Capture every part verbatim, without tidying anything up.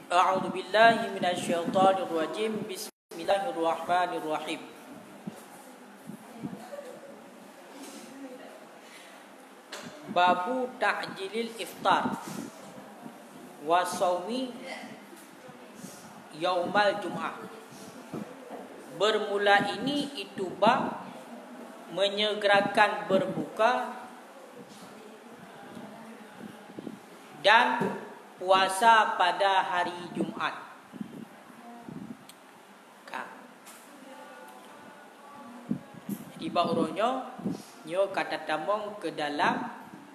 A'udzu billahi minasyaitonir rajim. Bismillahirrahmanirrahim. Babu ta'jilil iftar wa shaumi yaumal jum'ah. Bermula ini itu bab menyegerakan berbuka dan puasa pada hari Jumat. Jadi bauronyo nyo kata tamong ke dalam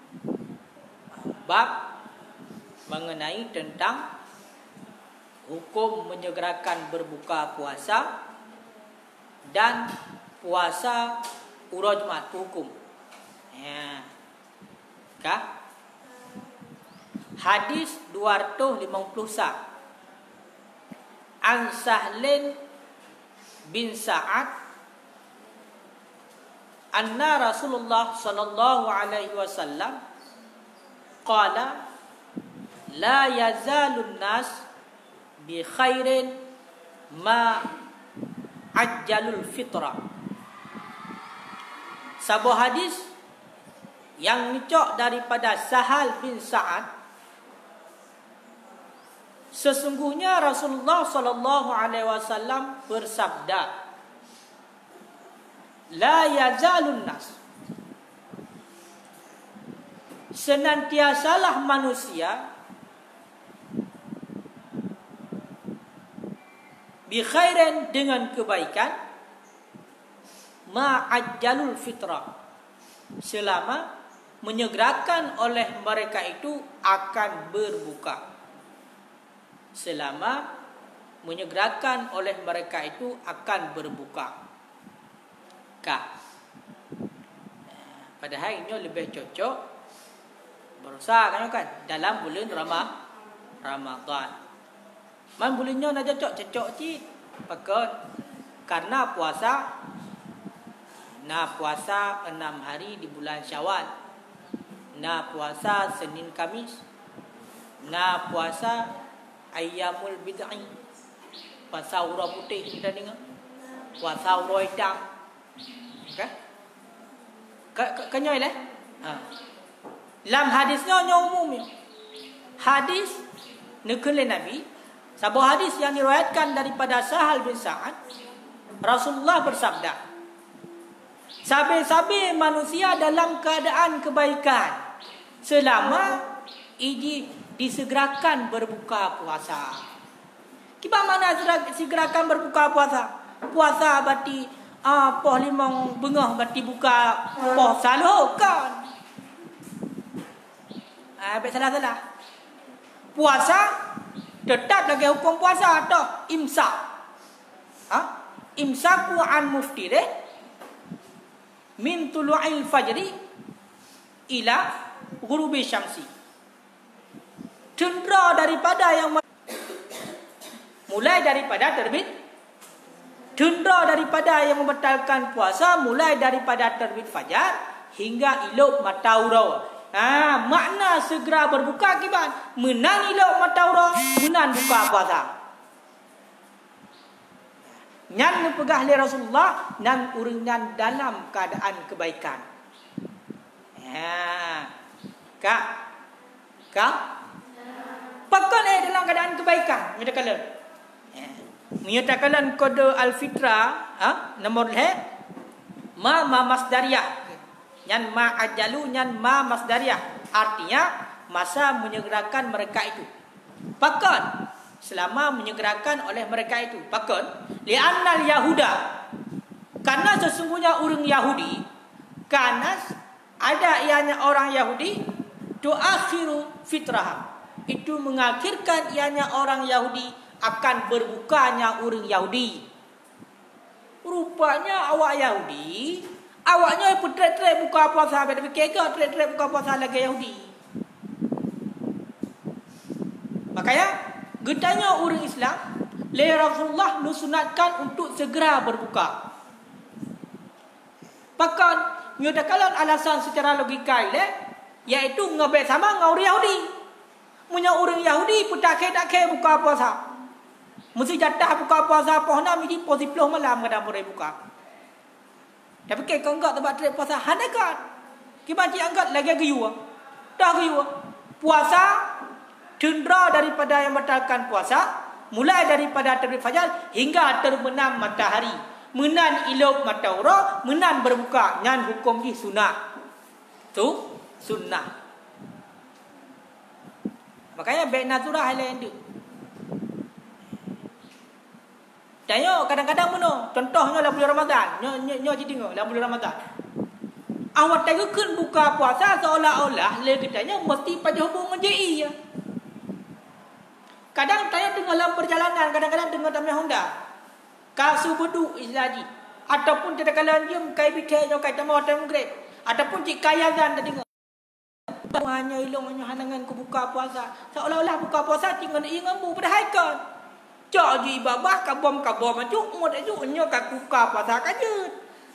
bab mengenai tentang hukum menyegerakan berbuka puasa dan puasa uro Jumat hukum. Ya. Kah? Hadis dua ratus lima puluh satu. An Sahlin bin Sa'ad anna Rasulullah sallallahu alaihi wasallam qala la yazalun nas bi khairin ma ajjalul fitra. Sebuah hadis yang dicok daripada Sahal bin Sa'ad, sesungguhnya Rasulullah sallallahu alaihi wasallam bersabda, la yazalun nas, senantiasalah manusia bi khairin dengan kebaikan ma ajjalul fitrah, selama menyegerakan oleh mereka itu akan berbuka. Selama menyegerakan oleh mereka itu akan berbuka. Kah? Padahal ini lebih cocok berusaha kan, kan dalam bulan Ramah Ramadan. Man bulannya nak cocok cocok cik. Pakon karena puasa na puasa enam hari di bulan Syawal. Na puasa Senin Kamis. Na puasa Ayyamul bid'ah, puasa ura putih kita dengar, puasa ura hitam, okay? Kenyoi lah. Ha. Dalam hadisnya nya umum. Hadis nukul Nabi, sebuah hadis yang diriwayatkan daripada Sahal bin Sa'ad, Rasulullah bersabda, sabe-sabe manusia dalam keadaan kebaikan selama iji disegerakan berbuka puasa. Kiba mana segerakan berbuka puasa? Puasa berarti ah poh limang bengah berarti buka poh saloh kan. Ah bet salah-salah. Puasa tetap lagi hukum puasa atau imsak. Ha? Imsaku an muftire min tulu'il fajri ila ghurubi syamsi. Cendera daripada yang mulai daripada terbit, cendera daripada yang membatalkan puasa mulai daripada terbit fajar hingga elok mataura. Ah, makna segera berbuka kiban menang elok mataura, menang buka puasa. Nyan pegah oleh Rasulullah nan uringan dalam keadaan kebaikan. Ya. Kak. Kak Pakon eh dalam keadaan kebaikan. Menyatakan ya. Menyatakan kode al-fitrah ha? Nomor leh ma ma masdariyah. Nyan ma ajalu nyan ma masdariyah. Artinya masa menyegerakan mereka itu. Pakon selama menyegerakan oleh mereka itu. Pakon li'annal yahuda, karena sesungguhnya orang Yahudi, karena ada ianya orang Yahudi tuakhiru fitrah, itu mengakhirkan ianya orang Yahudi akan berbukanya orang Yahudi. Rupanya awak Yahudi, awaknya petrek-trek buka puasa, tapi kega trek-trek buka puasa lagi Yahudi. Makanya gedanya orang Islam, le Rasulullah nusunatkan untuk segera berbuka. Bahkan menyatakan alasan secara logika ile, yaitu ngebet sama ngau Yahudi. Punya orang Yahudi pun tak kira tak kira buka puasa. Mesti jatah buka puasa apa nak mesti pukul sepuluh malam kadang boleh buka. Tapi ke kau enggak tempat trip puasa hanakat. Kita cik angkat lagi geyu. Dah geyu. Puasa cendera daripada yang membatalkan puasa mulai daripada terbit fajar hingga terbenam matahari. Menan ilok mata ura, menan berbuka nyan hukum di sunat. Tu sunnah. Makanya baik naturah lain tu. Tanya kadang-kadang mana? Contohnya dalam bulan Ramadan. Nyo nyo nyo tengok dalam bulan Ramadan. Awak tengok kan buka puasa seolah-olah le katanya mesti pada hubung J I ya. Kadang tanya tengok dalam perjalanan, kadang-kadang tengok dalam Honda. Kasu bedu islaji. Ataupun kadang-kadang dia kai bikai jo kai tamo tem grade. Ataupun cik kayazan dah tengok. Hanya ilong hanya hanangan ku buka puasa. Seolah-olah buka puasa tinggal ia ngambu pada haikal. Cak je ibabah kabom kabom ajuk mod ajuk nyo ka buka puasa kajut.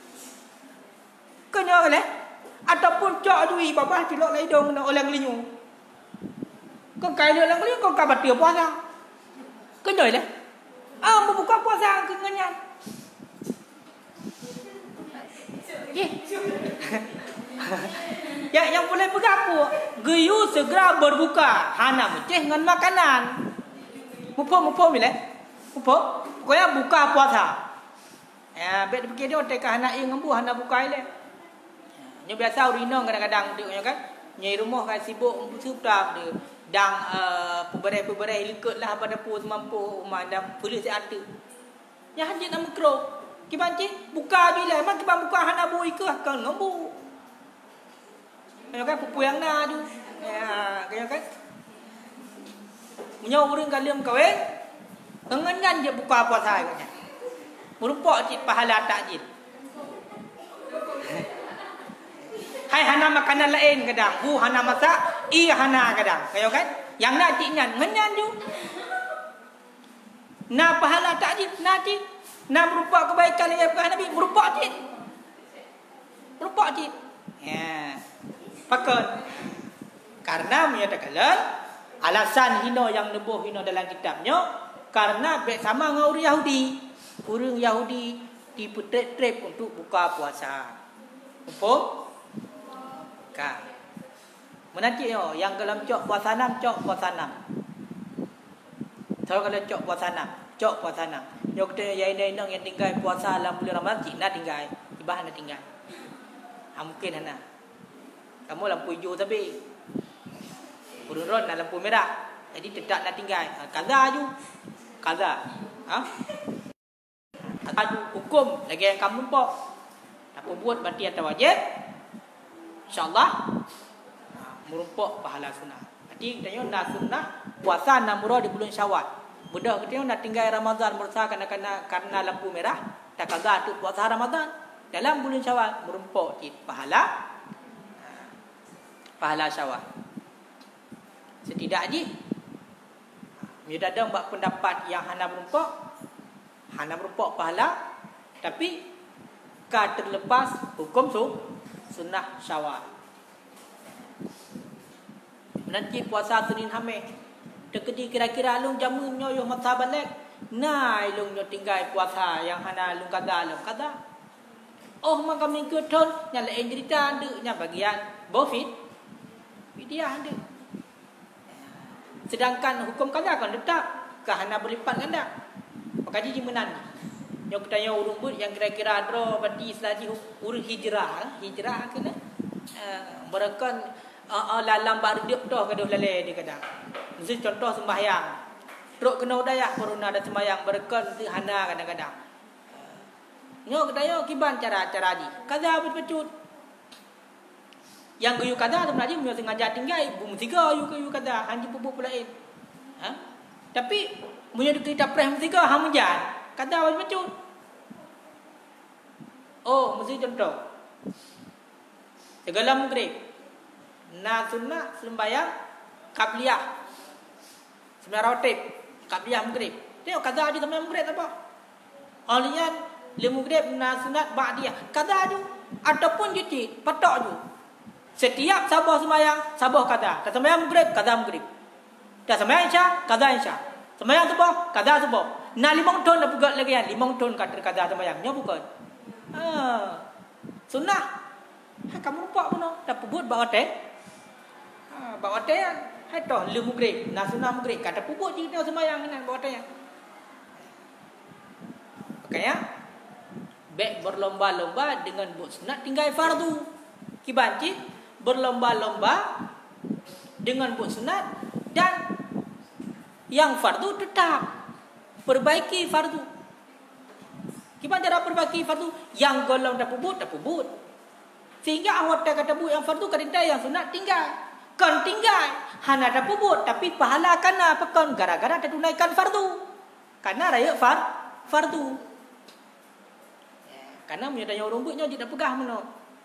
Kenyo le. Ataupun cak je ibabah cilok lai dong na orang linyu. Kau kai le orang linyu kau ka batia puasa. Kenyo le. Ah mau buka puasa ke ngenyan. Ye. Ya yang boleh bergapo. Geyu segera berbuka. Hana meceh dengan makanan. Mupo-mupo bila? Mupo? Pokoknya buka puasa. Ya, bet fikir dia otak anak yang ngembu hana buka ile. Nya biasa urino kadang-kadang dia kan. Nyai rumah kan sibuk supra dia. Dang uh, peberai-peberai lekutlah pada pu semampu rumah dan polis ada. Nya hajit nak mikro. Kibanci buka bila mak kiban buka hana bu ikah kan ngembu. Kayak kan pupu yang na tu. Ya, kayak kan. Punya orang kalian kahwin, engan je buka puasa katanya. Merupak cik pahala takjil. Hai hana makanan lain kadang, hu hana masak, i hana kadang. Kayak kan? Yang nak cik nyan, ngenyan tu. Na pahala takjil, na cik. Na merupak kebaikan yang bukan Nabi, merupak cik. Merupak cik. Ya. Pakon. Karena menyatakan alasan hino yang nebuh hino dalam kitabnya karena baik sama dengan orang Yahudi. Orang Yahudi diputrep untuk buka puasa. Apa? Ka. Menanti yo yang dalam cok puasa enam, cok puasa enam. Tahu kalau cok puasa enam, cok puasa enam. Yo kita yang ini yang tinggal puasa dalam bulan Ramadan cina tinggal, ibah nak tinggal. Ha mungkin ana. Kamu lampu hijau tapi urun-urun nak lampu merah. Jadi tetap nak tinggal. Kaza ju. Kaza. Ha? Kaza ju hukum lagi yang kamu pok. Apa buat berarti atau wajib? InsyaAllah merumpuk pahala sunnah. Jadi kita nak sunnah puasa enam murah di bulan Syawal. Budak kita nak tinggal Ramadan berusaha karena karena karena lampu merah. Tak kaza tu puasa Ramadan dalam bulan Syawal merumpuk pahala pahala Syawal. Setidaknya dia ada buat pendapat yang hana berumpuk, hana berumpuk pahala, tapi ka terlepas hukum su sunnah Syawal. Nanti puasa Senin Khamis, dekedi kira-kira lung jamu nyo yo masa balik, nai lung nyo tinggal puasa yang hana lung kada lung kada. Oh maka minggu ton nyala cerita ande nya bagian bofit. Dia ande. Sedangkan hukum kada kan tetap kahana berlipat ganda. Maka jadi menan. Yang kita yang urung yang kira-kira adro berarti selagi urung hijrah, hijrah kena. Uh, Berakan uh, uh, lalam baru dia dah kada lalai dia kadang. Mesti contoh sembahyang. Teruk kena udayah corona ada sembahyang berakan tu hana kadang-kadang. Nyo kita yo kiban cara-cara di. Kada betul-betul. Yang kayu kada tu melaju punya sengaja tinggal ibu tiga ayu kayu kada hanji pupuk lain. Ha? Tapi punya kita prem tiga hamjan. Kada betul. Oh, mesti contoh. Segala maghrib. Na sunnah sembahyang qabliyah. Sembahyang rawatib, qabliyah maghrib. Tengok kada di sembahyang maghrib apa? Alian le maghrib na sunat ba'diyah. Kada tu ataupun jadi patok tu. Setiap sabah sembahyang, sabah kada. Tak sembahyang maghrib, kada maghrib. Dah sembahyang Isya, qada Isya. Sembahyang subuh, qada subuh. Nak limang tahun dah pegat lagi kan. Limang tahun kata qada sembahyangnya bukan. Ha. Sunnah. Ha, kamu lupa pun dah pebut bawa teh. Ha, bawa teh hai toh lu maghrib, nak sunnah maghrib kata pebut je kita sembahyang kan bawa teh. Makanya baik berlomba-lomba dengan buat sunat tinggal fardu. Kibanci berlomba-lomba dengan buat sunat dan yang fardu tetap perbaiki fardu. Kiban cara perbaiki fardu yang golong dah pebut dah pebut. Sehingga awak dah kata bu yang fardu kadang yang sunat tinggal. Kan tinggal hana dah pebut tapi pahala kana pekan gara-gara dah tunaikan fardu. Karena raya far fardu. Karena menyadari orang buatnya dia dah pegah mana.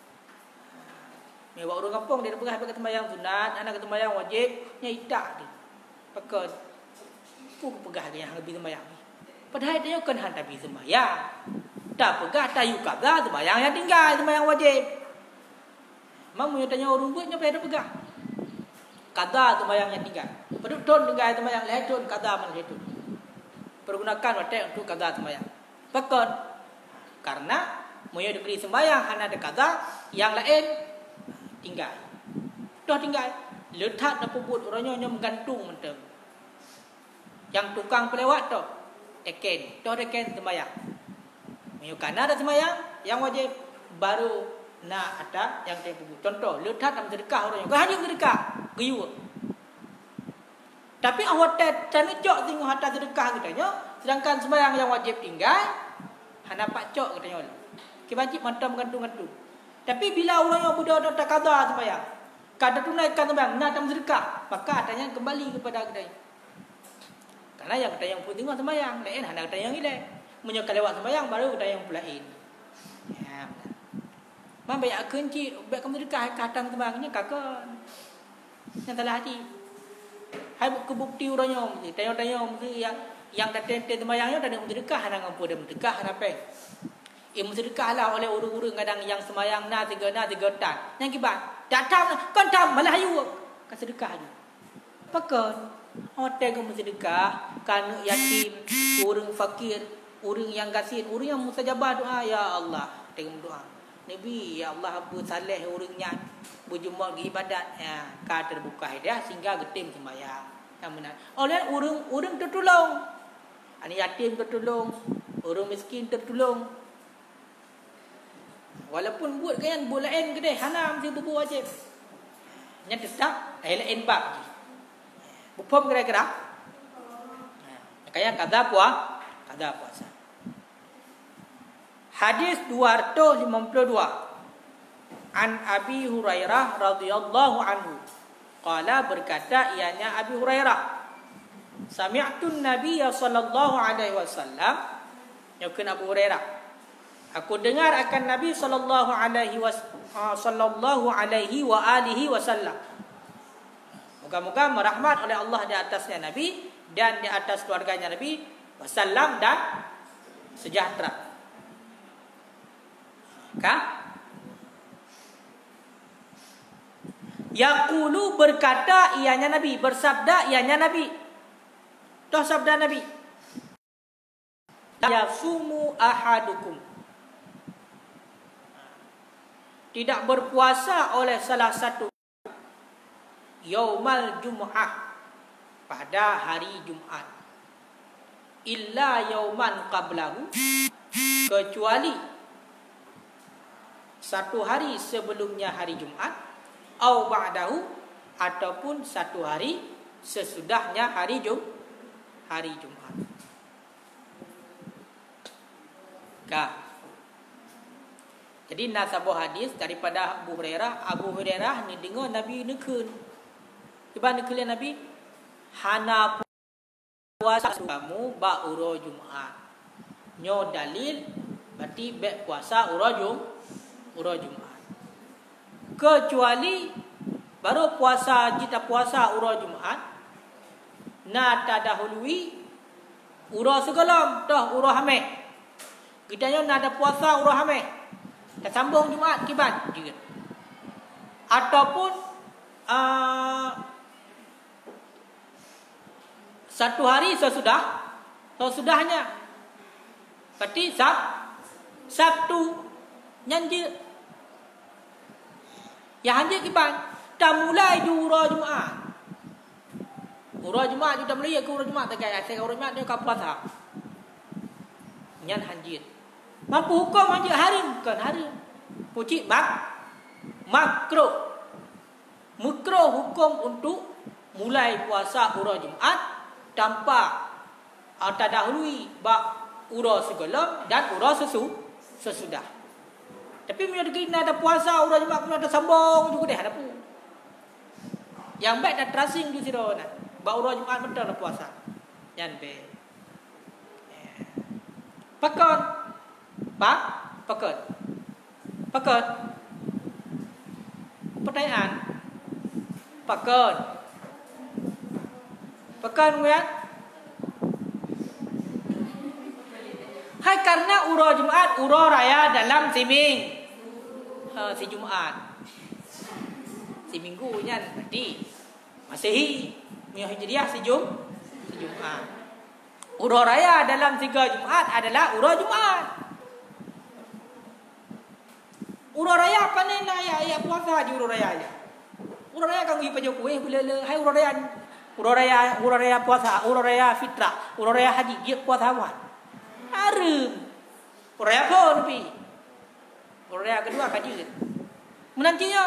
Dia bawa orang kampung dia dah pegah pakai sembahyang sunat, anak kata sembahyang wajib, nya idak dia. Pakai pun pegah dia yang lebih sembahyang. Padahal dia kan hantar habis sembahyang. Tak pegah tak yuk qada sembahyang yang tinggal sembahyang wajib. Mam menyadari orang buatnya pada pegah. Qada sembahyang yang tinggal. Padahal ton tinggal sembahyang lain ton qada man itu. Pergunakan waktu untuk qada sembahyang. Pakai karena moyo diberi sembahyang hanya ada qada yang lain tinggal. Dah tinggal. Letak dah pebut orangnya hanya menggantung macam. Yang tukang pelewat tu teken, dah teken sembahyang. Moyo kana ada sembahyang yang wajib baru nak ada yang teng pebut. Contoh, letak dalam sedekah orangnya. Kau hanya sedekah, geyu. Tapi awak tak jok tengok harta sedekah katanya, sedangkan sembahyang yang wajib tinggal hana pak cok katanya. Kibajib mantam gantung-gantung. Tapi bila orang yang budak dah tak qada sembahyang, kada tunaikan sembahyang, nak tam sedekah, maka adanya kembali kepada kedai. Karena yang kedai yang penting sembahyang, lain hana kedai yang ile. Menyo kelewat sembahyang baru kedai yang pulain. Ya. Mam banyak kunci, baik kamu sedekah kadang sembahyangnya kakak. Yang salah hati. Hai kebukti orangnya mesti, tanya-tanya mesti yang yang dah tenten sembahyangnya dah nak sedekah hana ngampun dah sedekah hana pe. Eh sedekahlah oleh urang-urang kadang yang sembahyang na tiga na tiga tan. Yang kibat datang kan tam malah ayu kan sedekah tu. Pakon hotel kamu sedekah kan yatim, urang fakir, urang yang gasin, urang yang mustajabah doa ya Allah, tengok doa. Nabi ya Allah apa saleh urangnya berjumpa ke ibadat ya ka terbuka dia sehingga getim sembahyang. Yang benar. Oleh urang-urang tertolong. Anak yatim tertolong, orang miskin tertolong. Walaupun buat kan buat lain kedai hana mesti berbuat wajib. Nya tetap lain bab. Bupom kira-kira. Makanya qada puasa, qada puasa. Hadis dua ratus lima puluh dua. An Abi Hurairah radhiyallahu anhu. Qala berkata ianya Abi Hurairah, sami'tu Nabiy sallallahu alaihi wasallam, yakun Abu Hurairah, aku dengar akan Nabi sallallahu alaihi wasallam sallallahu alaihi wa alihi wasallam. Moga-moga merahmat oleh Allah di atasnya Nabi dan di atas keluarganya Nabi wasallam dan sejahtera. Ka? Yaqulu berkata ianya Nabi, bersabda ianya Nabi. Toh sabda Nabi, yasumu ahadukum, tidak berpuasa oleh salah satu yaumal jum'ah, pada hari Jumat, illa yauman qablahu, kecuali satu hari sebelumnya hari Jumat, au ba'dahu, ataupun satu hari sesudahnya hari Jumat. Hari Jumat. Kah. Jadi nasabah hadis daripada Abu Hurairah, Abu Hurairah ni dengar Nabi nekun. Tiba nekun Nabi hana puasa kamu ba uro Jumat. Nyo dalil berarti be puasa uro Jum uro Jumat. Kecuali baru puasa jita puasa uro Jumat na tadahului ura segalam dah ura hameh. Kitanya nak ada puasa ura hameh. Tak sambung Jumaat kiban juga. Ataupun uh, Satu hari sesudah sesudahnya. Berarti Sab Sabtu nyanyi. Ya hanya kiban. Dah mulai ju ura Jumaat. Ura Jumaat dah mulai ke ura Jumaat tak gaya. Saya ura Jumaat dia kau puasa. Nyan hanjit. Mampu hukum hanjit harim kan harim. Puji mak makro. Makro hukum untuk mulai puasa ura Jumaat tanpa atau dahului bak ura segala dan ura sesu sesudah. Tapi bila kita ada puasa ura Jumaat pun ada sambung juga deh ada pun. Yang baik dah tracing di situ nak. Bak ura Jumaat betul dah puasa. Yan be. Pakon. Pak, pakon. Pakon. Pertanyaan. Pakon. Pakon ya. Hai karena ura Jumaat, ura raya dalam siming. Ha, si Jumaat. Si Minggu nya berarti Masehi. Minggu Hijriah si Jum, si Jumaat. Ura raya dalam tiga Jumaat adalah ura Jumaat. Ura raya apa ni nak ya ya puasa di ura raya ya. Ura raya kan pergi pajak kuih bila le hai ura raya. Ura raya, ura raya puasa, ura raya fitrah, ura raya haji dia puasa awal. Harum. Uraya pun tapi. Uraya kedua kaji. Menantinya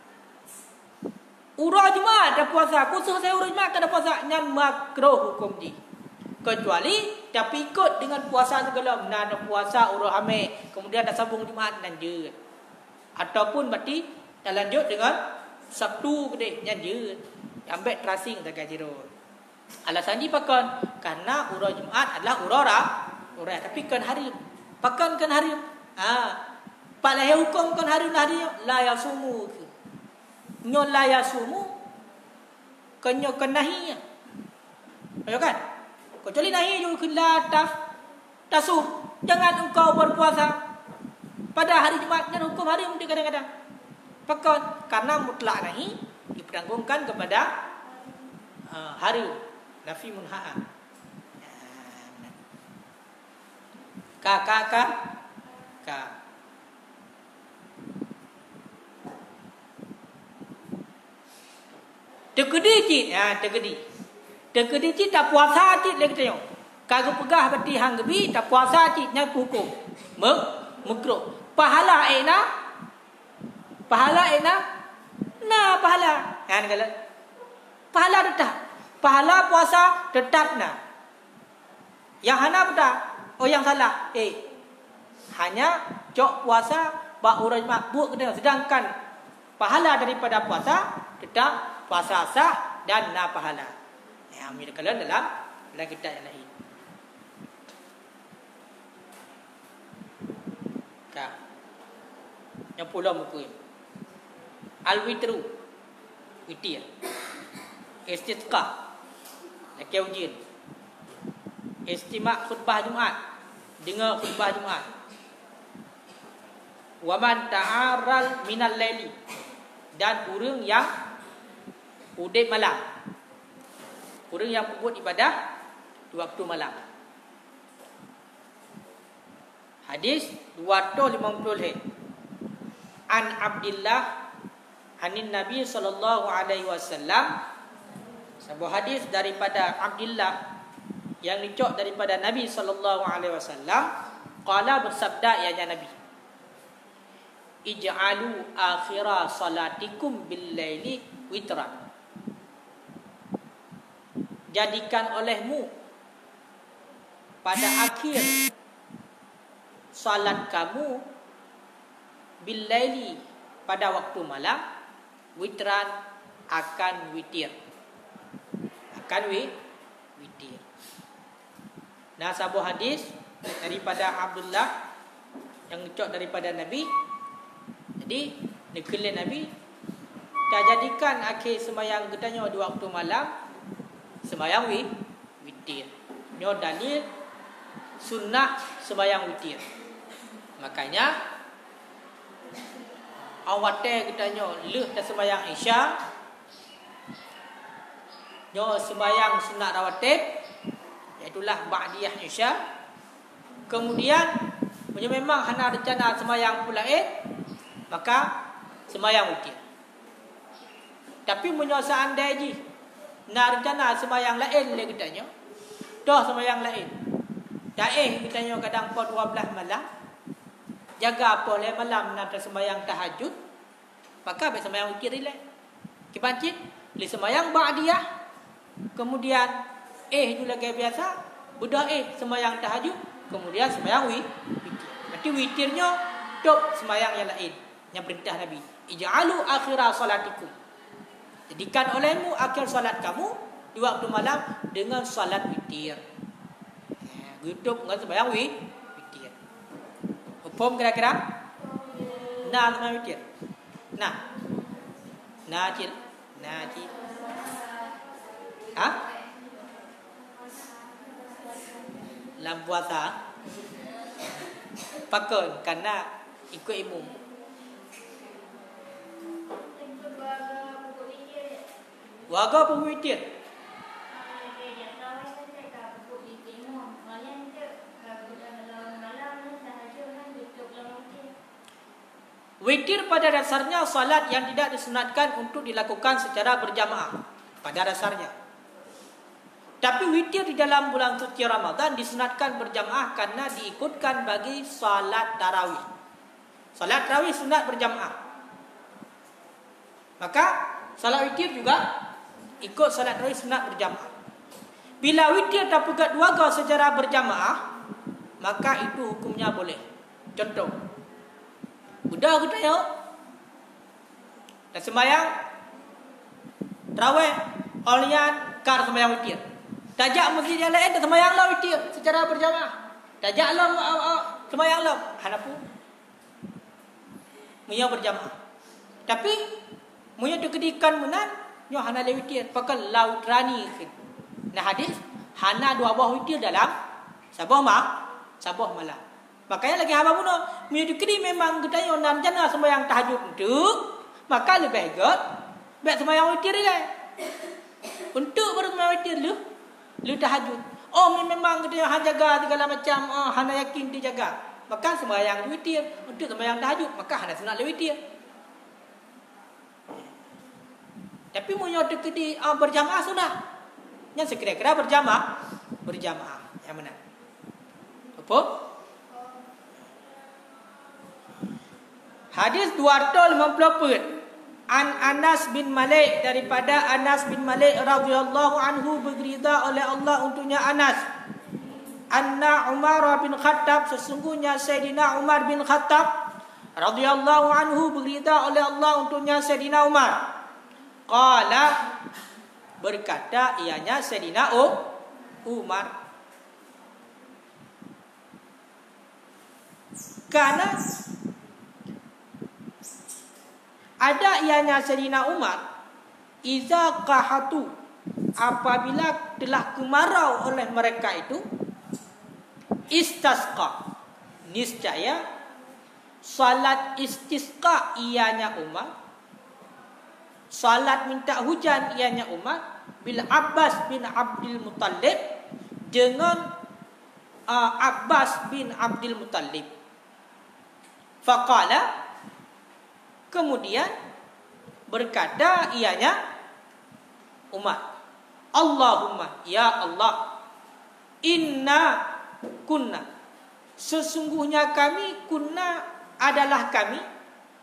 ura Jumaat dah puasa. Khusus saya ura Jumaat ada puasa nyan makruh hukum di. Kecuali tapi ikut dengan puasa segala. Nah, ada puasa ura Hamid, kemudian ada sambung Jumaat lanjut. Ataupun berarti dah lanjut dengan Sabtu gede lanjut. Ambil tracing tak kaji ro. Alasan ni pakon karena ura Jumaat adalah ura Orang tapi kan hari pakan kan hari ah pada hukum kan hari hari la yasumu nyo la yasumu kanyo kan nahi ayo kan kecuali nahi juga kula taf tasum jangan engkau berpuasa pada hari Jumaat dan hukum hari mesti kadang-kadang pakan karena mutlak nahi dipertanggungkan kepada uh, hari nafi munhaa. Ka ka ka ka. Tegedi cit ya tegedi. Tegedi cit tak puasa cit lagi tengok. Kagak pegah berarti hang gebi tak puasa cit nya hukum. Mek makruh. Pahala ena. Pahala ena. Nah pahala. Kan kalau pahala tetap. Pahala puasa tetap nah. Yang hana betul. Oh yang salah. Eh. Hanya cok puasa bak ura Jumaat buat kena sedangkan pahala daripada puasa tetap puasa sah dan na pahala. Ya, ambil kalau dalam dalam kitab yang lain. Ka. Yang pula muka. Al-witru. Witir. Istisqa. Nakau ujian. Istimak khutbah Jumaat. Dengar khutbah Jumaat. Wa man ta'aral minal laili. Dan orang yang udip malam. Orang yang puput ibadah di waktu malam. Hadis dua ratus lima puluh. An Abdullah anin Nabi sallallahu alaihi wasallam. Sebuah hadis daripada Abdullah yang dicok daripada Nabi sallallahu alaihi wasallam, qala bersabda ya Nabi, ij'alu akhira salatikum bil laili witran. Jadikan olehmu pada akhir salat kamu bil laili pada waktu malam witran akan witir. Akan wi witir. Nah, sebuah hadis daripada Abdullah yang dicok daripada Nabi. Jadi, dikelin Nabi dah jadikan akhir sembahyang katanya di waktu malam sembahyang wi witir. Nyo dalil sunnah sembahyang witir. Makanya awak teh katanya leh dah sembahyang Isya nyo sembahyang sunat rawatib, iaitulah ba'diyah isya. Kemudian punya memang hana rencana sembahyang pula eh, maka sembahyang witir. Tapi punya seandainya ji nak rencana sembahyang lain le katanya, dah sembahyang lain. Dah eh katanya kadang pukul dua belas malam, jaga apa le malam nak sembahyang tahajud, maka be sembahyang witir le. Kipancit le sembahyang ba'diyah. Kemudian eh juga kayak biasa, budak eh sembahyang tahajud, kemudian sembahyang witir. Berarti witirnya dok sembahyang yang lain. Yang perintah Nabi, ij'alu akhira salatikum. Jadikan olehmu akhir salat kamu di waktu malam dengan salat witir. Hidup dengan sembahyang witir. Hukum kira-kira? Nah, sembahyang witir. Nah. Nah, cil. Nah, cil. Hah? Dalam puasa pakon karena ikut imam. Warga pun witir. Witir pada dasarnya salat yang tidak disunatkan untuk dilakukan secara berjamaah pada dasarnya. Tapi witir di dalam bulan suci Ramadan disunatkan berjamaah karena diikutkan bagi salat tarawih. Salat tarawih sunat berjamaah. Maka salat witir juga ikut salat tarawih sunat berjamaah. Bila witir tak pegat dua ga secara berjamaah, maka itu hukumnya boleh. Contoh, budak kita yo dah sembahyang tarawih olian kar sembahyang witir. Tajak masjid yang lain dah sembahyang lah witir secara berjamaah. Tajak lah sembahyang lah hanapu munya berjamaah. Tapi munya dikedikan menan nyo hana le witir pakal laut rani. Nah hadis hana dua buah witir dalam sabah ma sabah malam. Makanya lagi haba puno mu dikedi memang gedayo nan jana sembahyang tahajud untuk maka lebih baik baik sembahyang witir dia. Untuk baru sembahyang witir lu lu tahajud. Oh memang gedayo han jaga segala macam, oh hana yakin dia jaga. Maka sembahyang witir untuk sembahyang tahajud maka hana sunat le witir. Tapi munyo dekedi uh, berjamaah sudah. Yang sekira-kira berjamaah, berjamaah. Yang mana? Apa? Hadis dua ratus lima puluh empat. An Anas bin Malik, daripada Anas bin Malik radhiyallahu anhu, berridha oleh Allah untuknya Anas. Anna Umar bin Khattab, sesungguhnya Sayyidina Umar bin Khattab radhiyallahu anhu, berridha oleh Allah untuknya Sayyidina Umar. Qala, berkata ianya Sayyidina Umar, karena ada ianya Sayyidina Umar, iza qahatu, apabila telah kemarau oleh mereka itu, istasqa, niscaya salat istisqa ianya Umar, salat minta hujan ianya Umar, bil Abbas bin Abdul Muttalib, dengan uh, Abbas bin Abdul Muttalib. Faqala, kemudian berkata ianya Umar, Allahumma, ya Allah, inna kunna, sesungguhnya kami, kunna adalah kami,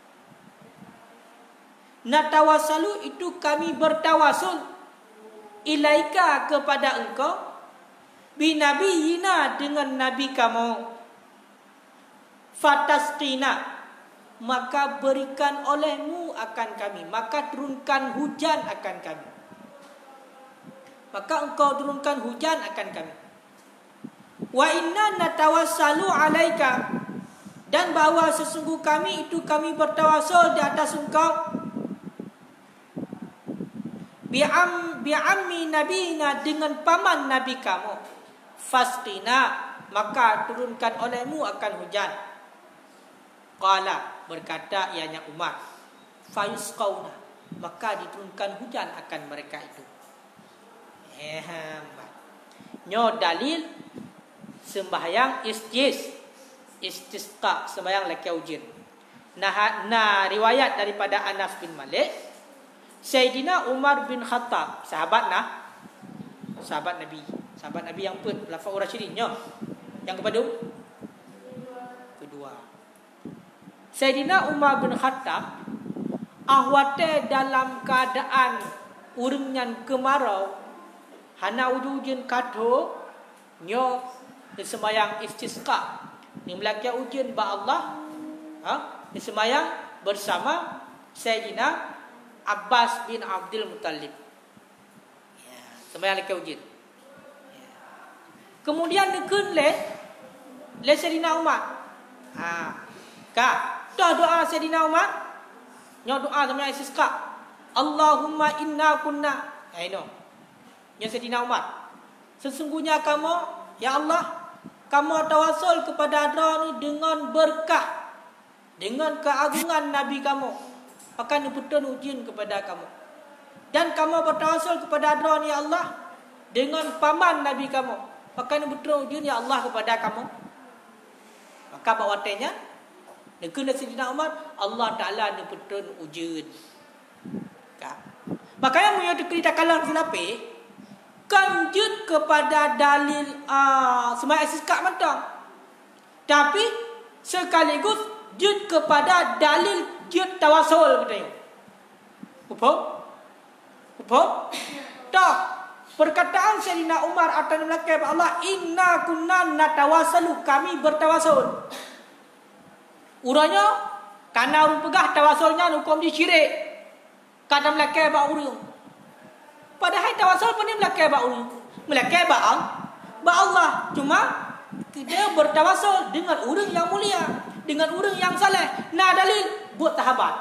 natawassalu itu kami bertawasul, ilaika kepada engkau, binabiyina dengan nabi kamu, fatasqina maka berikan olehmu akan kami, maka turunkan hujan akan kami, maka engkau turunkan hujan akan kami. Wa inna natawassalu alaika, dan bahwa sesungguh kami itu kami bertawasul di atas engkau, bi'am bi'ammi nabina dengan paman nabi kamu, fasqina maka turunkan olehmu akan hujan. Qala, berkata ianya Umar, fayusqauna maka diturunkan hujan akan mereka itu. Eh, nyo dalil sembahyang istis istisqa, sembahyang laki ujian. Nah, nah riwayat daripada Anas bin Malik, Sayyidina Umar bin Khattab, sahabat nah, sahabat Nabi, sahabat Nabi yang pun Khulafaur Rasyidin nyo, yang kepada kedua. Sayyidina Umar bin Khattab ahwate dalam keadaan urungan kemarau, hana ujian katho nyo sembahyang istisqa. Ni melaki ujian ba Allah, ha? Ni sembahyang bersama Sayyidina Abbas bin Abdul Muttalib. Ya, sembahyang laki ujian. Ya. Kemudian dikun le le Sayyidina Umar. Ha. Ka, dah doa Sayyidina Umar. Nyo doa sembahyang istisqa. Allahumma inna kunna. Ya ino. Nyo Sayyidina Umar. Sesungguhnya kamu, ya Allah, kamu tawasul kepada Adra ni dengan berkah, dengan keagungan Nabi kamu, akan diberikan ujian kepada kamu. Dan kamu bertawasul kepada Adra ni, ya Allah, dengan paman Nabi kamu, akan diberikan ujian, ya Allah, kepada kamu. Maka bawatnya, negara Sayyidina Umar, Allah Ta'ala diberikan ujian. Makanya punya cerita kalam selapi kanjut kepada dalil uh, sembahyang istisqa matang, tapi sekaligus jut kepada dalil jut tawasul katanya. Apa? Apa? Tak. Perkataan Sayyidina Umar akan melakai Allah, inna kunna natawasalu, kami bertawasul. Uranya karena urang pegah tawasulnya hukum di syirik. Kadang melakai ba urang. Padahal tawasul pun dia melakai ba urang. Melakai ba Allah. Cuma dia bertawasul dengan urang yang mulia, dengan urang yang saleh. Nah dalil buat sahabat.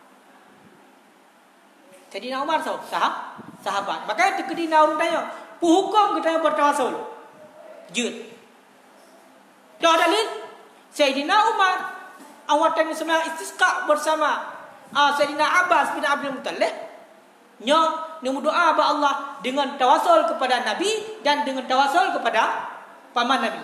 Jadi nak Umar sah, sah sahabat. Makanya terkedina urang tanya, hukum kita bertawasul. Jud. Dah dalil Sayyidina Umar awatan sembahyang istisqa bersama uh, Sayyidina Abbas bin Abdul Muttalib. Nyo nemu doa ba Allah dengan tawasul kepada Nabi dan dengan tawasul kepada paman Nabi.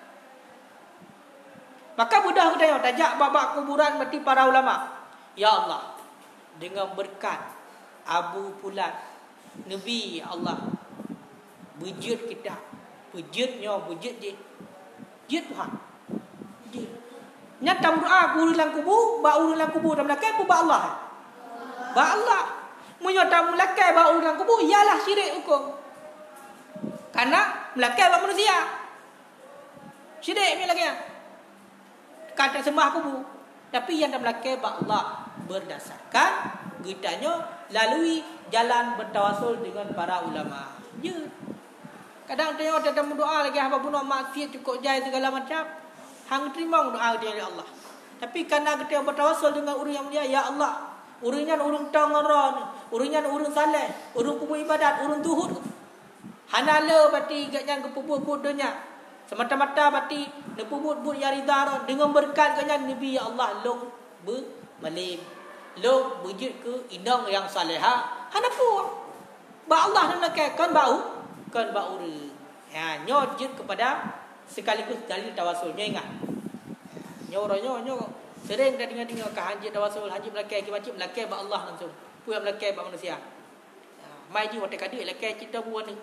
Maka mudah kita tajak babak kuburan mati para ulama. Ya Allah, dengan berkat Abu Fulan Nabi Allah, wujud kita, wujudnya wujud dia, wujud Tuhan. Nyata doa guru dalam kubur, ba urang dalam kubur dalam lakai apa ba Allah? Ba Allah. Menyata melakai ba urang dalam kubur ialah syirik hukum. Karena melakai ba manusia. Syirik ni lagi. Kata sembah kubur. Tapi yang dalam lakai ba Allah berdasarkan gitanya lalui jalan bertawasul dengan para ulama. Ya. Kadang tengok dalam doa lagi apa bunuh maksiat cukup jai segala macam. Hang terima doa dia oleh Allah. Tapi kerana kita bertawasul dengan urang yang mulia, ya Allah, urangnya urang tangaran, urangnya urang saleh, urang kubur ibadat, urang tuhud. Hanala bati gaknya kepubur kudunya. Semata-mata bati nepubut but ya ridha dengan berkat gaknya Nabi, ya Allah, long be malim. Long wujud ke indang yang salehah. Hanapu. Ba Allah nak kan bau, kan bau urang. Ya, nyojit kepada sekaligus dalil tawasulnya, ingat. Nyoranya nyo sering dah dengar-dengar ke haji tawasul, haji melakai ke wajib melakai ba Allah langsung. Puan melakai ba manusia. Mai ji watak kadik melakai kita buat ni.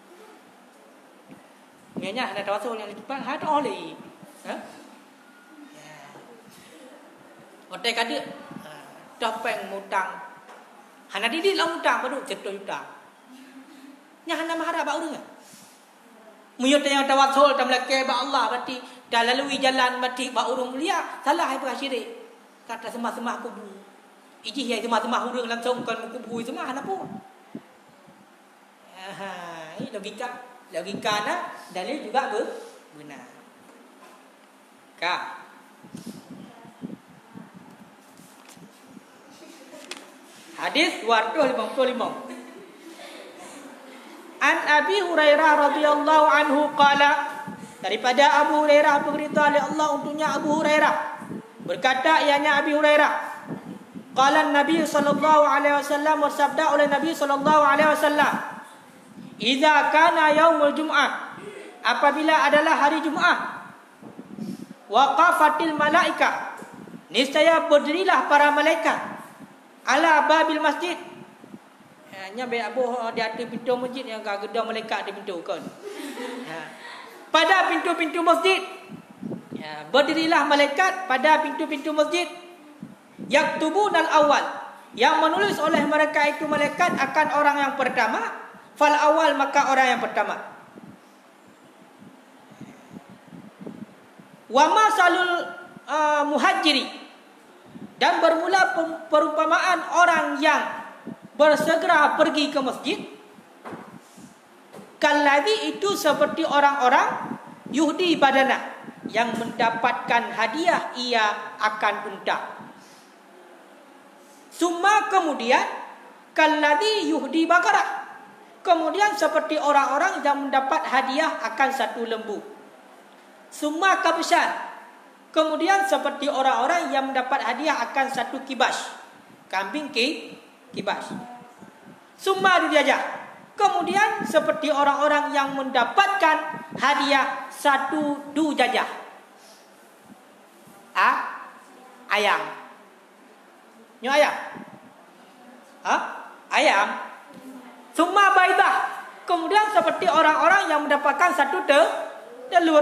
Nyanya ada tawasul yang cepat ha tak oleh. Ha? Watak kadik dah peng mutang. Hana didik lah mutang baru cetok juta. Nya hana maharap ba urang. Muyut yang tawasul dan melakai ba Allah berarti dah lalui jalan berarti ba urang mulia, salah hai syirik. Kata sembah-sembah kubur. Iji hai sembah-sembah urang langsung kan kubur sembah apa? Ha, ini logika. Logika na dalil juga benar. Ka. Hadis dua ratus lima puluh lima. An Abi Hurairah radhiyallahu anhu qala, daripada Abu Hurairah berita oleh Allah untuknya Abu Hurairah berkata ianya Abi Hurairah, qala Nabi sallallahu alaihi wasallam, bersabda oleh Nabi sallallahu alaihi wasallam, Idza kana yaumul jum'ah, apabila adalah hari Jumaat, waqafatil malaika, niscaya berdirilah para malaikat ala babil masjid. Nya be abu di atas pintu masjid yang gedung malaikat di pintu kan. Ha. Pada pintu-pintu masjid. Ya, berdirilah malaikat pada pintu-pintu masjid. Yaktubunal awal, yang menulis oleh mereka itu malaikat akan orang yang pertama, fal awal maka orang yang pertama. Wa masalul uh, muhajiri, dan bermula perumpamaan orang yang bersegera pergi ke masjid. Kalladhi, itu seperti orang-orang yuhdi badana, yang mendapatkan hadiah ia akan unta. Summa, kemudian, kalladhi yuhdi bakarah, kemudian seperti orang-orang yang mendapat hadiah akan satu lembu. Summa kabshan, kemudian seperti orang-orang yang mendapat hadiah akan satu kibas, kambing ki kibas. Summa dujajah, kemudian seperti orang-orang yang mendapatkan hadiah satu dujajah. Ah, ayam. Nyo ayam. Ah, ayam. Summa baidah, kemudian seperti orang-orang yang mendapatkan satu te telur.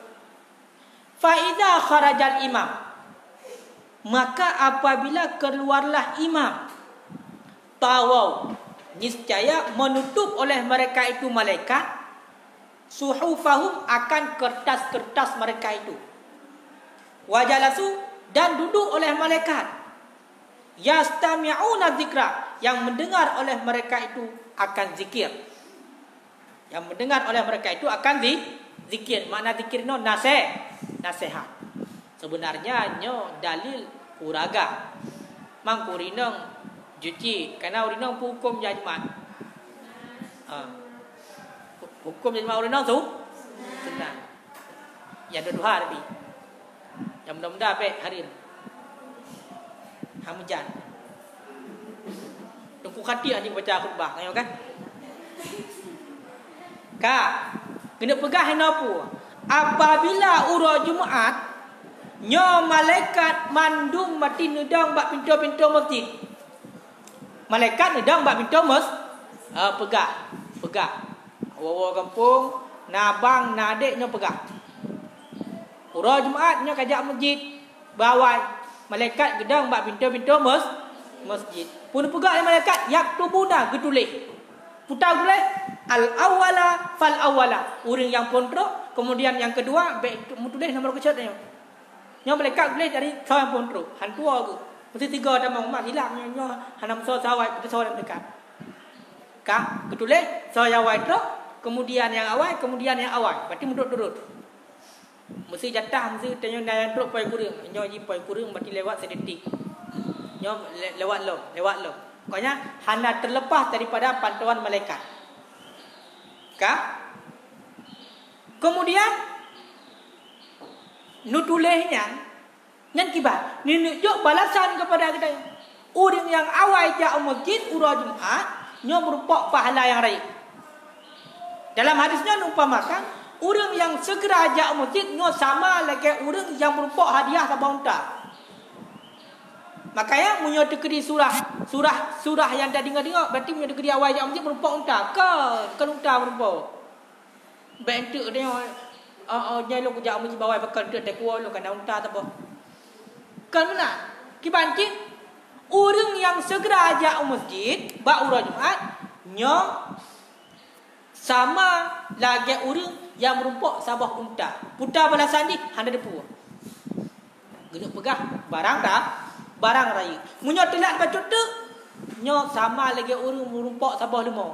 Faida kharajal imam, maka apabila keluarlah imam, tawau, niscaya menutup oleh mereka itu malaikat suhufahum, akan kertas-kertas mereka itu. Wajalasu, dan duduk oleh malaikat yastami'una dzikra, yang mendengar oleh mereka itu akan zikir. Yang mendengar oleh mereka itu akan di zikir. Makna zikir no nase, nasihat. Sebenarnya nyo dalil uraga. Mang kurinong juci, karena urinong hukum jajmat. Uh, hukum jajmat urinong tu senang. Ya dua hari. Yang mudah-mudahan baik hari ini. Hamjan. Tunggu hati anjing baca khutbah, tengok kan? Kak, kena pegah hanapu. Apabila ura Jumaat, nyo malaikat mandung mati nedang bak pintu-pintu masjid. Malaikat nedang bak pintu mas, uh, pegah, pegah. Wawa kampung, nabang, nadek nyo pegah. Ura Jumaat nyo kajak masjid, bawai. Malaikat gedang bak pintu-pintu mas, masjid. Pun pegah malaikat yaktubuna, getulis. Putar boleh al awala fal awala, orang yang pondok, kemudian yang kedua mutulis nomor kecil nyo. Nyo malaikat boleh dari seorang pondok, hantu aku. Mesti tiga ada mak hilang nyo hanam so sawai betul seorang dekat. Kak, ketulis saya awal tu, kemudian yang awal, kemudian yang awal. Berarti mudut turut. Mesti jatah, mesti tanya naik turut poi kurang. Nyo ji poi kurang berarti lewat sedetik. Nyo le, lewat lo, lewat lo. Pokoknya hanya terlepas daripada pantauan malaikat. Kak? Kemudian nutulehnya nyan kibat. Ni nunjuk balasan kepada kita. Orang yang awal jak masjid ura Jumaat, nyo merupakan pahala yang raib. Dalam hadisnya umpamakan orang yang segera jak masjid nyo sama lagi orang yang merupakan hadiah sabah unta. Makanya munyo dekeri surah surah surah yang dah dengar-dengar berarti munyo dekeri awal jak masjid merupakan unta. Ke kan unta merupakan. Bentuk dia oh oh nyalo ku jak masjid bawah bakal dia tak kuat lo kan unta tak apa. Kan benar. Kibanci orang yang segera jak masjid ba ura Jumaat nyo sama lagi orang yang merupakan sabah unta. Putar balasan ni handa depu. Guna pegah barang dah barang raya. Munyo telat baca tu, nyo sama lagi orang merumpak sabah lima.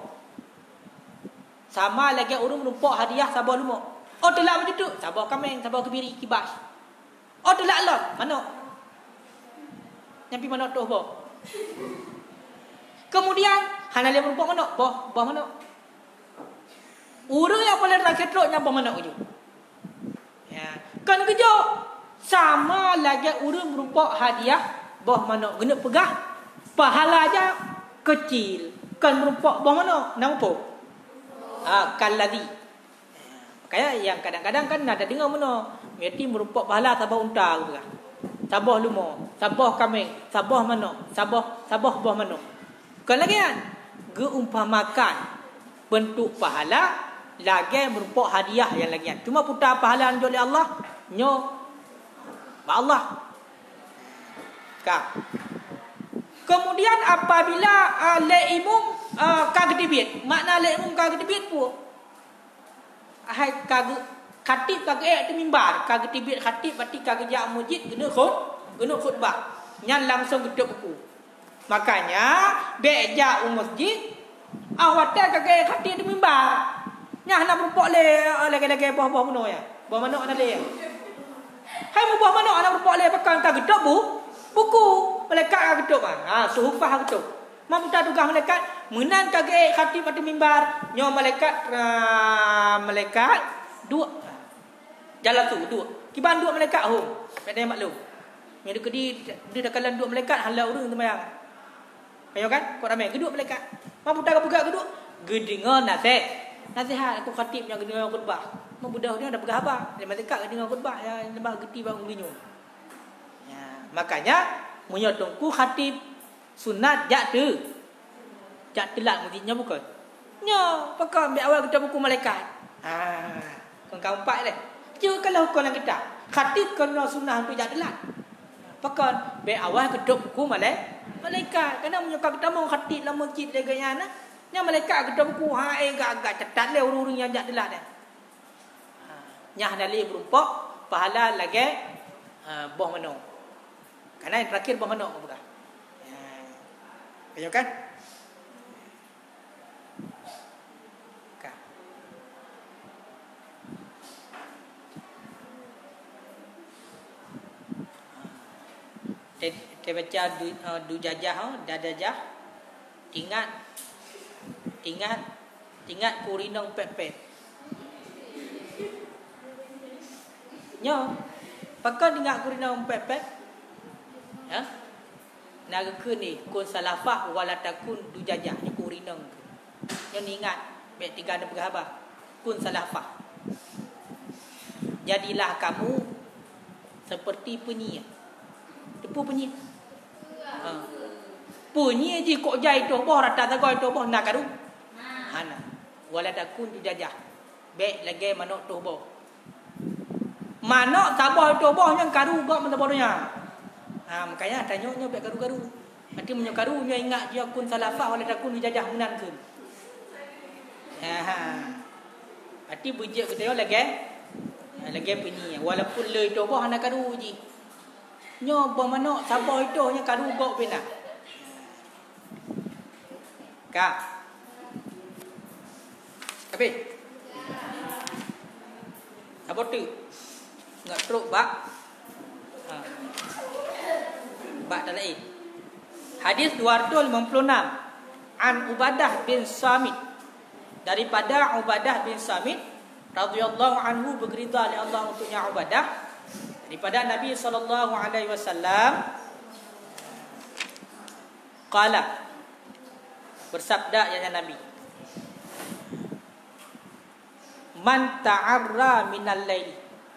Sama lagi orang merumpak hadiah sabah lima. Oh telat baca tu, sabah kameng, sabah kebiri, kibas. Oh telat lot, mana? Nyampi mana tu boh? Kemudian hana dia merumpak mana? Boh, boh mana? Orang yang paling rakyat teruk nyampa mana ujung? Ya, kan kejauh. Sama lagi orang merumpak hadiah boh mana guna pegah pahala aja kecil kan merupak boh mana nampak Ah, kalladhi. Makanya yang kadang-kadang kan ada dengar mana mesti merupakan pahala sabah unta gitu kan. Sabah lumo, sabah kambing, sabah manok, sabah sabah buah manok. Kan lagi kan geumpamakan bentuk pahala lagi merupakan hadiah yang lagi. Cuma putar pahala oleh Allah nyo ba Allah. Ka. Kemudian apabila uh, leimum uh, kagdibit, makna leimum kagdibit pun hai kag khatib kage tu mimbar, kagdibit khatib berarti kagja masjid guna khut, guna khutbah. Nyan langsung geduk buku. Makanya beja um masjid awat kage khatib tu mimbar. Nyah nak berpok le lagi-lagi buah-buah mana ya? Buah manok ada le. Hai mu buah manok nak berpok le pakai tak geduk bu? Buku malaikat ang geduk ah. Ha suhufah geduk. Mamta tugas malaikat menan kage khatib atau mimbar, nyo malaikat uh, malaikat dua. Jalan tu dua. Kiban dua malaikat hom. Pada maklum. Yang dikedi dia dah kalan dua malaikat halau urang sembahyang. Ayo kan? Kau ramai geduk malaikat. Mamta buka geduk. Gedengar nasihat. Nasihat aku khatib yang gedengar khutbah. Membudah dia dah pegang apa? Dia malaikat gedengar khutbah yang lembah geti bang ginyu. Makanya punya tungku khatib sunat jak tu. Jak telat masjidnya bukan. Nya, pakai ambil awal kita buku malaikat. Ha, kau keempat leh. Je kalau kau nak kita. Khatib kena sunah tu jak telat. Pakai ambil awal kita buku malaikat. Malaikat kerana punya kita mau khatib dalam masjid leganya nah. Nya malaikat kita buku ha eh agak cetat leh urung-urung yang jak telat dah. Ha, nyah dalil berupa pahala lagi ha, boh mano. Karena yang terakhir buah manok bukan. Ya. Kan? Kan. Dia baca du, uh, du jajah, dadajah. Ingat. Ingat. Ingat kurinong pepet. Nyo. Pakai ingat kurinong pepet. Ha? Naga ke ni kun salafah wala takun dujajah ni kurinang. Yang ingat baik tiga ada berhabah. Kun salafah. Jadilah kamu seperti penyi. Tepu penyi. Ha. Penyi je kok jai tu boh rata tagay tu boh nak kadu. Hana. Wala takun dujajah. Baik lagi manok tu boh. Manok sabah tu boh yang kadu gak mentabodnya. Ha, makanya tanya nyo baik garu-garu. Nanti menyo garu nyo ingat dia kun salafah wala takun dijajah menan ke. Ha. Nanti bujik kita lagi. Lagi penyi. Walaupun le tu boh nak garu ji. Nyo bah manok sabah itu nya garu gok pena. Ka. Tapi. Apa tu? Enggak teruk bak. Ha. Ba'da lain. Hadis dua ratus lima puluh enam an Ubadah bin Samit, daripada Ubadah bin Samit radhiyallahu anhu, bergerita oleh Allah untuknya Ubadah, daripada Nabi sallallahu alaihi wasallam qala, bersabda ya Nabi, man ta'arra minal lail,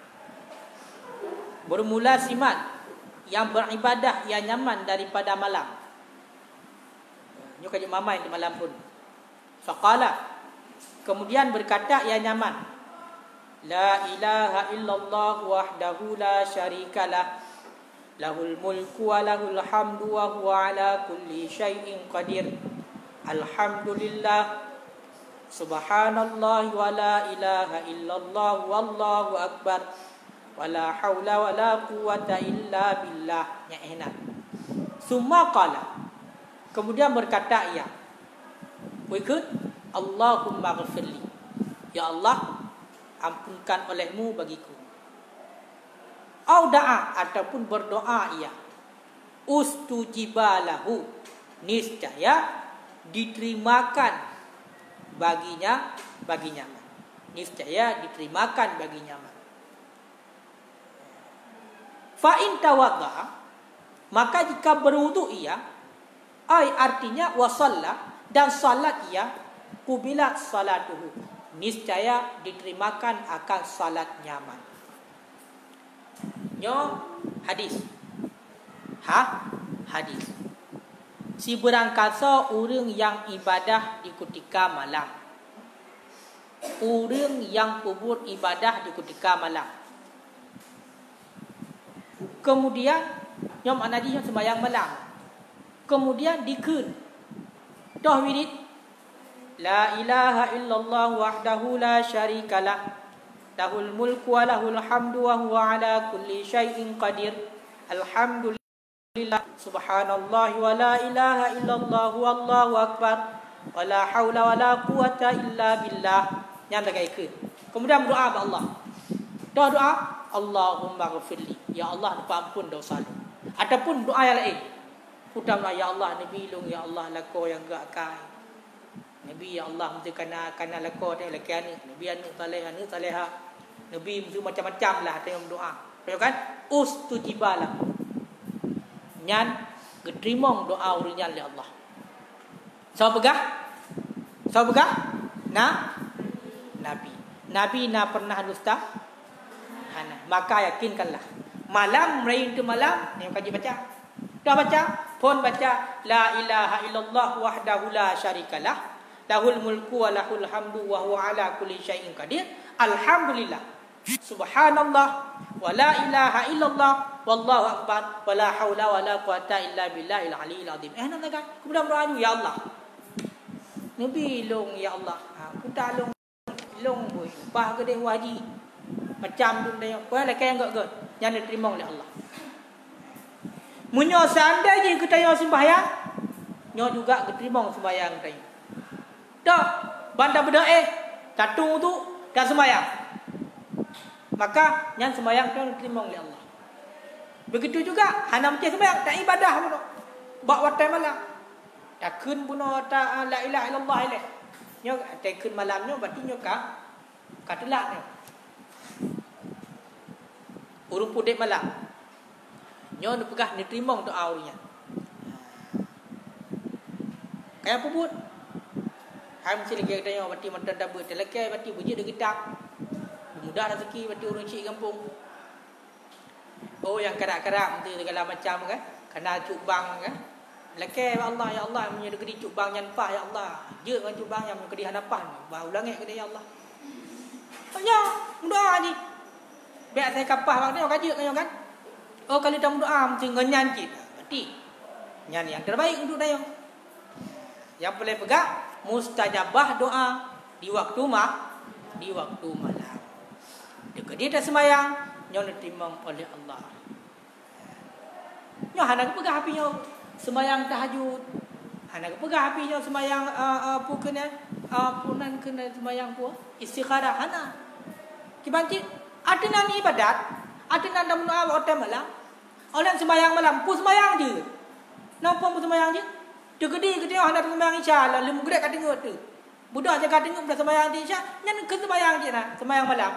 bermula simat yang beribadah yang nyaman daripada malam. Nyo kaji mamai di malam pun. Faqala, kemudian berkata yang nyaman, la ilaha illallah wahdahu la syarikalah, lahul mulku wa lahul hamdu wa huwa ala kulli syai'in qadir, alhamdulillah, subhanallah wa la ilaha illallah wallahu akbar, wala haula wala quwata illa billah. Ya enak. Summa qala, kemudian berkata ia, ikut, Allahumma ghfirli, ya Allah ampunkan olehmu bagiku. Au da'a, ataupun berdoa ia, ustujibalahu, niscaya diterimakan baginya baginya. Niscaya diterimakan baginya. Fa in tawadda, maka jika berwudu ia, ai artinya wasalla, dan salat ia, kubilat salatuhu, niscaya diterimakan akan salat nyaman. Nyo hadis. Ha? Hadis. Si berangkasa orang yang ibadah di ketika malam. Orang yang kubur ibadah di ketika malam. Kemudian nyom anadi nyom sembahyang malam. Kemudian dikun. Dah wirid. La ilaha illallah wahdahu la syarikalah. Lahul mulku wa lahul hamdu wa huwa ala kulli syai'in qadir. Alhamdulillah subhanallah wa la ilaha illallah wallahu akbar. Wa la hawla wa la quwata illa billah. Yang tak ikut. Kemudian berdoa kepada Allah. Doa doa Allahumma ghafirli. Ya Allah, ampun dosa lu. Ataupun doa yang lain. Utama ya Allah, Nabi long ya Allah lako yang gak kai. Nabi ya Allah mesti kana kana lako dia laki anak. Nabi anak saleh anak saleha. Nabi mesti macam-macam lah dalam doa. Betul kan? Ustujibalah. Nyan gedrimong doa urunya oleh Allah. Siapa pegah? Siapa pegah? Nah, Nabi. Nabi na pernah dusta? Hana. Maka yakinkanlah. Malam meraih itu malam, ni kaji baca. Dah baca, pun baca la ilaha illallah wahdahu la syarikalah. Lahul mulku wa lahul hamdu wa huwa ala kulli syai'in qadir. Alhamdulillah. Subhanallah wa la ilaha illallah wallahu akbar wa la haula wa la quwata illa billahil aliyil azim. Eh nak kan? Kemudian berdoa ya Allah. Nabi long ya Allah. Ha, kita long long boy. Bah gede wadi. Macam tu dia. Kau lah kayak enggak enggak. Yang diterima oleh Allah. Munyo seandainya kita yang sembahyang, nyo juga diterima sembahyang kita. Dah, banda berdoa eh, tatung tu dah sembahyang. Maka yang sembahyang tu diterima oleh Allah. Begitu juga hana macam sembahyang tak ibadah pun. Bak watai malam. Takun pun ta la ilaha illallah ileh. Nyo takun malamnya berarti nyo ka katelak nyo. Urung pudek malam. Nyo nak pegah ni terima doa urangnya. Kayak apa buat? Hai mesti lagi kita yang bati mata double telekai bati buji dah gedak. Mudah rezeki bati orang cik kampung. Oh yang karak-karak mesti segala macam kan. Kena cubang kan. Lekai Allah ya Allah punya degedi cubang yang pah ya Allah. Je dengan cubang yang kedi hadapan. Ba ulangnya ke dia ya Allah. Ya, doa ni. Biar saya kapah bang dia kaji kan. Oh kalau dah doa mesti ngenyan cik. Berarti nyanyi yang terbaik untuk dayang. Yang boleh pegang mustajabah doa di waktu mah di waktu malam. Dekat dia dah sembahyang, nyo diterima oleh Allah. Nyo hana pegang api nyo sembahyang tahajud. Hana pegang api nyo sembahyang apa uh, kena uh, punan kena sembahyang pu istikharah hana. Kibanci ada nan ibadat, ada nan dalam doa waktu malam. Orang sembahyang malam, pu sembahyang je. Nampak pu sembahyang je. Dia gede gede hendak sembahyang isya lah, lemu gede kat tengok tu. Budak je kat tengok dah sembahyang di isya, nyan ke sembahyang je nah, sembahyang malam.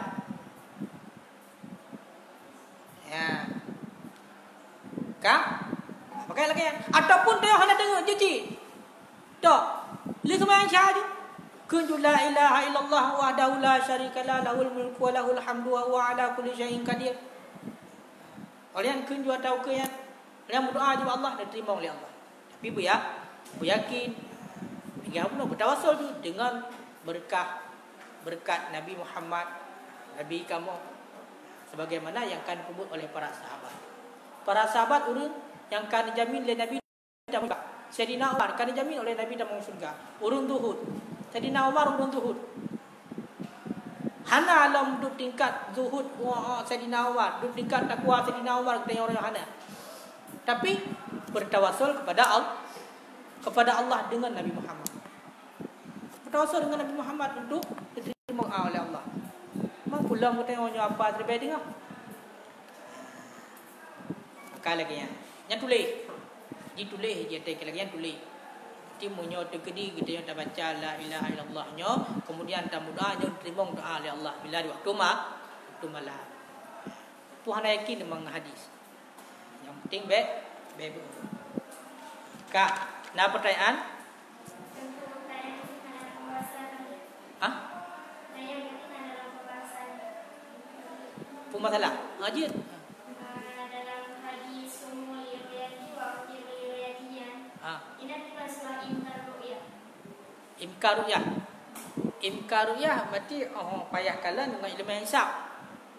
Ya. Kak? Pakai lagi ya. Ataupun dia hendak tengok je cik. Tok. Li sembahyang isya je. Kuntu la ilaha illallah wahdahu la syarikalah lahul mulku wa lahul hamdu wa huwa ala kulli syai'in qadir. Kalian kunju atau ke yang yang berdoa kepada Allah dan terima oleh Allah. Tapi bu ya, bu yakin ya pun bertawassul tu dengan berkah berkat Nabi Muhammad, Nabi kamu sebagaimana yang akan disebut oleh para sahabat. Para sahabat urang yang akan dijamin oleh Nabi dalam surga. Sayyidina Umar akan dijamin oleh Nabi dalam surga. Urang zuhud. Sayyidina Umar urang zuhud. Hana alam duduk tingkat zuhud wah Sayyidina Umar, duduk tingkat takwa Sayyidina Umar kita orang hana. Tapi bertawassul kepada Allah kepada Allah dengan Nabi Muhammad. Bertawassul dengan Nabi Muhammad untuk diterima oleh Allah. Mak pulang kita orang apa terbaik dengar. Maka lagi yang yang tulis. Di tulis dia tak lagi yang tulis. Timunyo tegedi kita yang dah baca la ilaha illallah nyo, kemudian dah doa nyo terima doa oleh Allah bila di waktu ma waktu malam. Tuhan yakin memang hadis. Yang penting baik baik. Kak, nah pertanyaan? Hah? Pun masalah. Aja. Dalam hadis umul riwayati wa riwayatian. Ha. Ini masalah imkar ru'yah. Imkar ru'yah. Imkar ru'yah berarti oh payah kalah dengan ilmu hisab.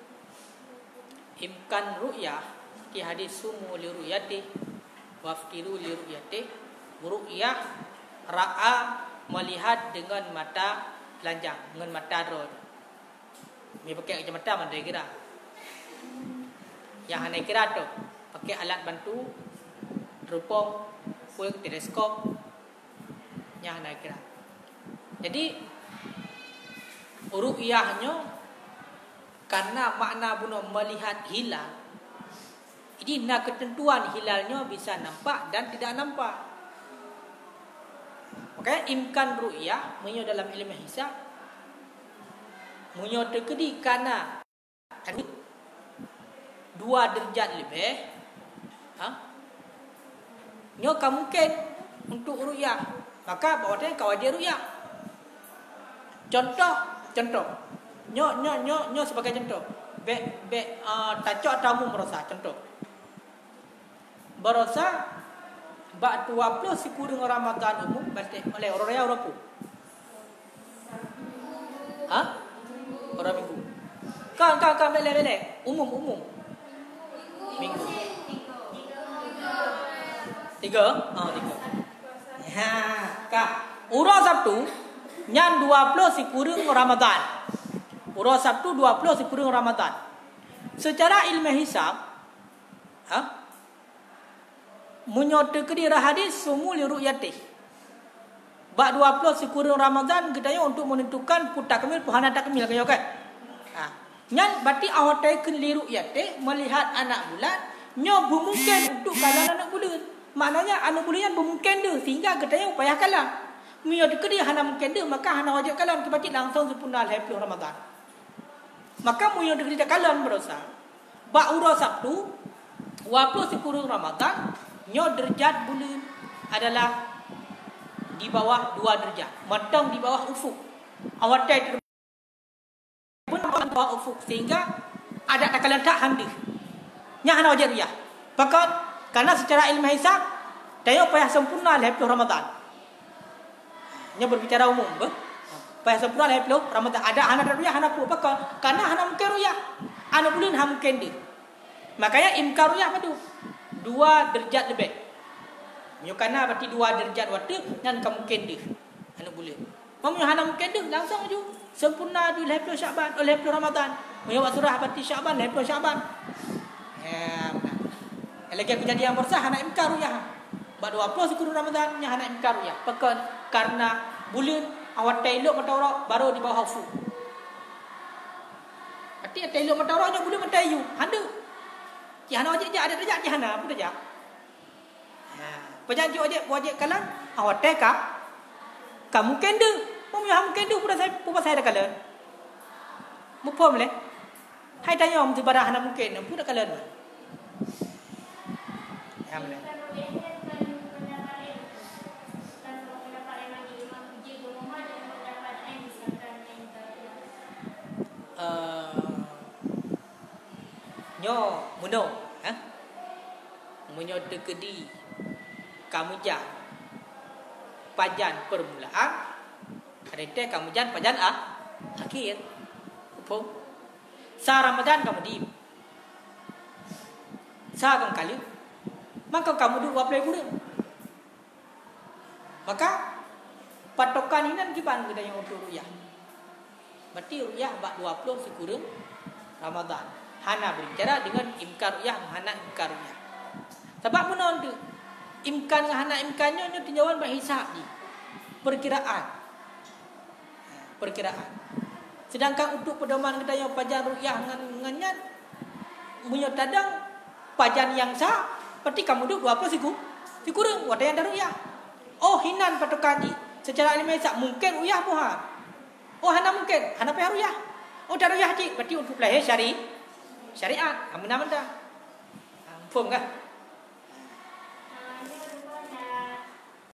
Imkan ru'yah di hadis sumu li ru'yati waftiru li ru'yati. Ru'yah ra'a melihat dengan mata telanjang, dengan mata drone. Ni pakai kacamata mana dia kira? Yang anda kira tu pakai alat bantu teropong, full teleskop. Yang anda kira. Jadi ru'yahnya karena makna bunuh melihat hilal. Jadi nak ketentuan hilalnya bisa nampak dan tidak nampak. Makanya imkan ru'yah menyo dalam ilmu hisab menyo terjadi karena dua derajat lebih, ha? Nyo kan mungkin untuk ru'yah. Maka bawa dia kau dia ru'yah. Contoh, contoh. Nyo nyo nyo nyo sebagai contoh. Be be uh, tajak tamu merasa contoh. Berasa bak dua puluh sekurang Ramadan umum balik oleh orang raya orang pu. Ha? Orang minggu. Kan kan kan balik balik umum umum. Minggu. Tiga? Oh, tiga. Ha, kak. Urang Sabtu nyan dua puluh sekurang Ramadan. Urang Sabtu dua puluh sekurang Ramadan. Secara ilmu hisab, ha? Menyota ke diri hadis sumul ru'yatih. Bak dua puluh sekurang Ramadan gedanya untuk menentukan putak kamil puhana tak kamil kaya kan. Ha. Nyan berarti awak tai ke li ru'yatih melihat anak bulan nyo bermungkin untuk kalah anak bulan. Maknanya anak bulan yang bermungkin dia sehingga gedanya upaya kalah. Menyota ke diri hana mungkin dia maka hana wajib kalah berarti langsung sempurna hari Ramadan. Maka menyota ke diri kalah berosa. Bak urang Sabtu dua puluh sekurang Ramadan nyo derajat bulan adalah di bawah dua derajat. Matang di bawah ufuk. Awak tai pun di bawah ufuk sehingga ada takalan tak handi. Nya hana wajib ya. Pakat karena secara ilmu hisab tayo payah sempurna hari Ramadan. Nya berbicara umum be. Payah sempurna hari Ramadan. Ada hana ruyah hana pu pakat karena hana mungkin ruyah. Ana bulan hana mungkin di. Makanya imkar ruyah padu dua derajat lebih. Menyukana berarti dua derajat waktu dan kemungkinan dia. Anak boleh. Mamu hana mungkin dia langsung aja sempurna di lepas Syaban oleh lepas Ramadan. Menyuat surah berarti Syaban lepas Syaban. Ya benar. Lagi kejadian bersah hana imkar ruyah. Bak dua puluh sekurang Ramadan nya hana imkar ruyah. Pekan karena bulan awak tailok mata orang baru di bawah fu. Berarti tailok mata orangnya bulan mata ayu. Handa Jihana wajib je ada derajat jihana apa derajat. Ha, pejanji wajib wajib kalan awak teka. Kamu kende, mau yang kende pun saya pun saya dah kalan. Mu pom le. Hai tanya om tu barang hana mungkin pun dah kalan. Ya boleh. Uh, nyo muno ha munyo tekedi kamujan pajan permulaan kadete kamujan pajan ah akhir upom sa Ramadan kamu di sa kam kali maka kamu dua play guna maka patokan ini nanti ban kita yang untuk ruyah berarti ruyah bak dua puluh sekurang Ramadan. Hana berbicara dengan imkar ruyah, hana imkar ruyah. Sebab mana tu? Imkan dengan hana imkannya nyo tinjauan berhisab ni. Perkiraan. Perkiraan. Sedangkan untuk pedoman kita yang pajan ruyah dengan ngan munyo tadang pajan yang sah, berarti kamu duduk dua puluh siku. Sikurang wadah yang ruyah. Oh hinan patokan ni. Secara ilmu hisab mungkin ruyah puhan. Oh hana mungkin, hana payah ruyah. Oh dah ruyah cik, berarti untuk lahir syari syariat. Amun amun dah. Faham kan?